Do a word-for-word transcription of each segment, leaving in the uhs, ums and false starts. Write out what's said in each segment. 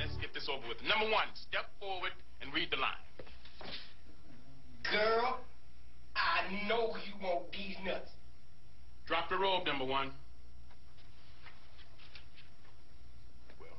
let's get this over with. Number one, step forward and read the line. Girl, I know you want these nuts. Drop the robe, number one. Well.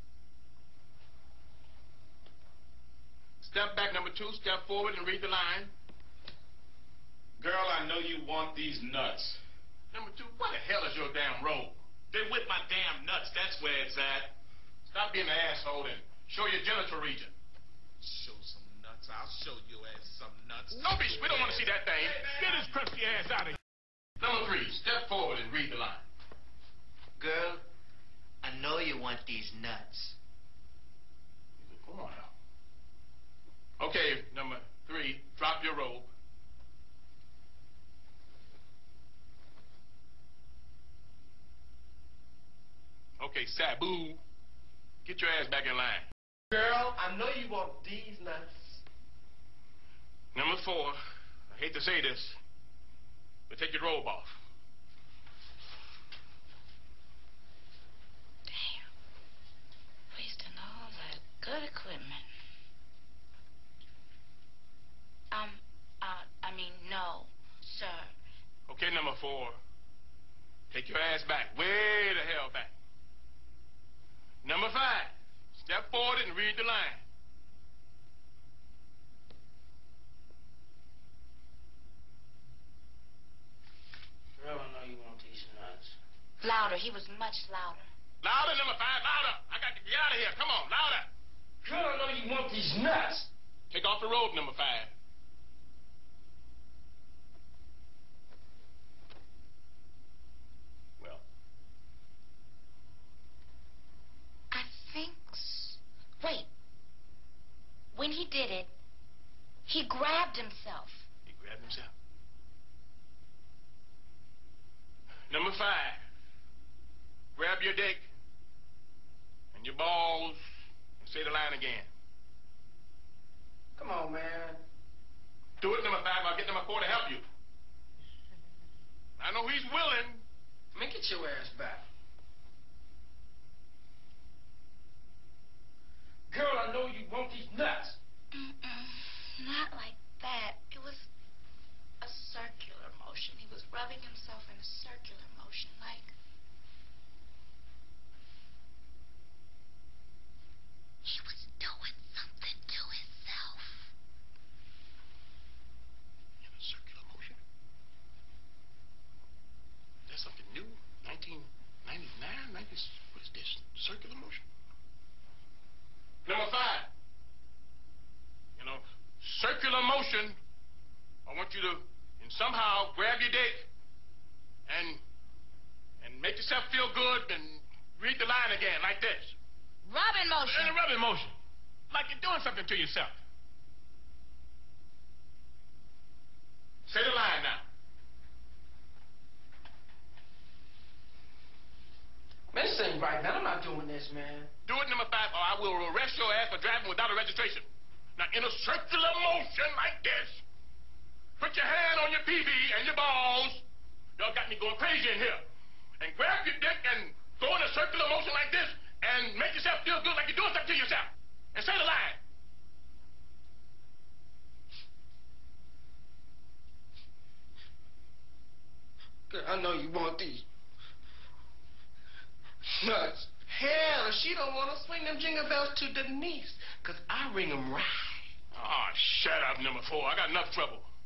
Step back, number two. Step forward and read the line. Girl, I know you want these nuts. Number two, what the hell is your damn robe? They're with my damn nuts. That's where it's at. Stop being an asshole and show your genital region. Show some nuts. I'll show your ass some nuts. No, bitch, we don't want to see that thing. Get his crusty ass out of here. Number three, step forward and read the line. Girl, I know you want these nuts. Come on now. Okay, number three, drop your robe. Okay, Sabu, get your ass back in line. Girl, I know you want these nuts. Number four, I hate to say this, but take your robe off. Damn. Wasting all that good equipment. Um, uh, I mean, no, sir. Okay, number four, take your ass back, way the hell back. Number five, step forward and read the line. Girl, I know you want these nuts. Louder. He was much louder. Louder, number five, louder. I got to get out of here. Come on, louder. Girl, I know you want these nuts. Take off the robe, number five. Well. I think... S- Wait. When he did it, he grabbed himself. He grabbed himself. Number five. Grab your dick and your balls and say the line again. Come on, man. Do it, number five. I'll get number four to help you. I know he's willing. Man, get your ass back. Girl, I know you want these nuts. Mm-mm. Not like that. It was a circular motion. He was rubbing himself in a circular motion, like... he was doing something to himself. In a circular motion? That's something new? nineteen ninety-nine? ninety, what is this? Circular motion? Number five. You know, circular motion. I want you to and somehow grab your dick and and make yourself feel good and read the line again like this. Rubbing motion. In a rubbing motion. Like you're doing something to yourself. Say the line now. Man, this ain't right, man. I'm not doing this, man. Do it, number five, or I will arrest your ass for driving without a registration. Now, in a circular motion like this, put your hand on your P V and your balls. Y'all got me going crazy in here. And grab your dick and go in a circular motion like this and make yourself feel good like you're doing something to yourself. And say the line. Girl, I know you want these nuts. Hell, if she don't want to swing them jingle bells to Denise, because I ring them right. Oh, shut up, number four. I got enough trouble.